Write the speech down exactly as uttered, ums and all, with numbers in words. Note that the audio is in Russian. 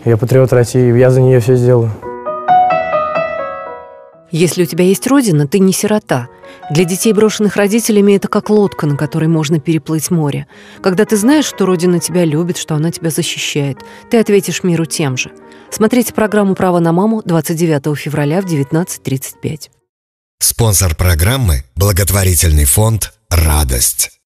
Я патриот России, я за нее все сделаю. Если у тебя есть родина, ты не сирота. Для детей, брошенных родителями, это как лодка, на которой можно переплыть море. Когда ты знаешь, что родина тебя любит, что она тебя защищает, ты ответишь миру тем же. Смотрите программу «Право на маму» двадцать девятого февраля в девятнадцать тридцать пять. Спонсор программы – благотворительный фонд «Радость».